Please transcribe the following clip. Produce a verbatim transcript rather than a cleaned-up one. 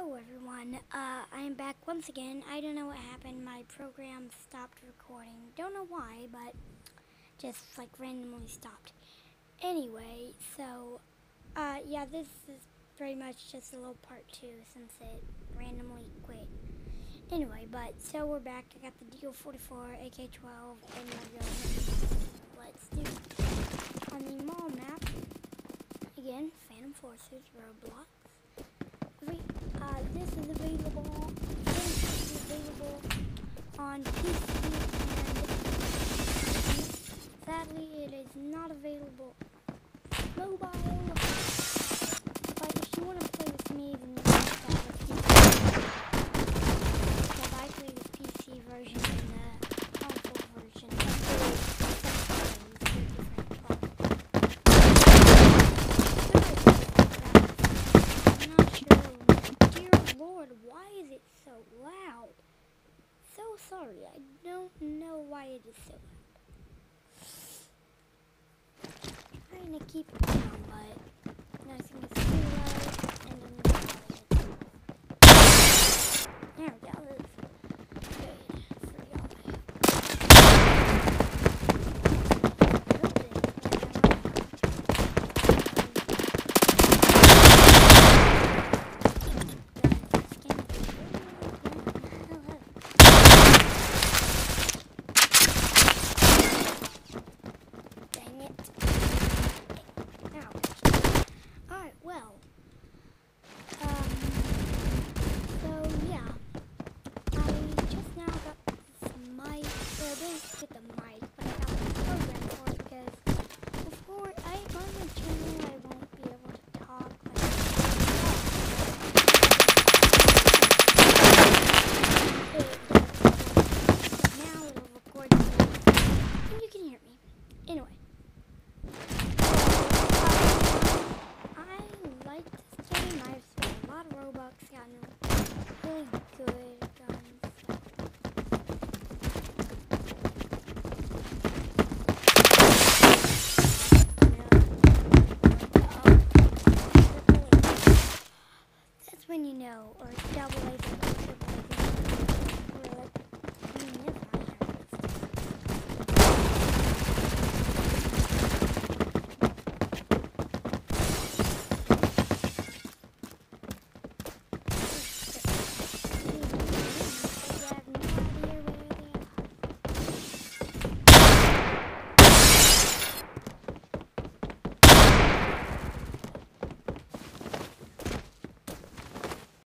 Hello everyone, uh, I am back once again. I don't know what happened, my program stopped recording. Don't know why, but just like randomly stopped. Anyway, so, uh, yeah, this is pretty much just a little part two since it randomly quit. Anyway, but, so we're back. I got the D O forty-four, A K twelve, and we're going. Let's do it. On the mall map, again, Phantom Forces, Roblox. Uh, this is available, this is available on P C, and sadly it is not available mobile, but if you want to play with me, then you can get that with P C, because I play the P C version and the console version, why is it so loud? So sorry, I don't know why it is so loud. I'm trying to keep it down, but nothing is too loud, and then there we go. That's good for y'all. Well, um, so yeah, I just now got this mic, or I didn't get the mic, but I got the program for it, because before I on my channel, I won't be able to talk like but now it'll record and you can hear me. Anyway. I've spent a lot of Robux, gotten really good guns. That's when you know, or double A,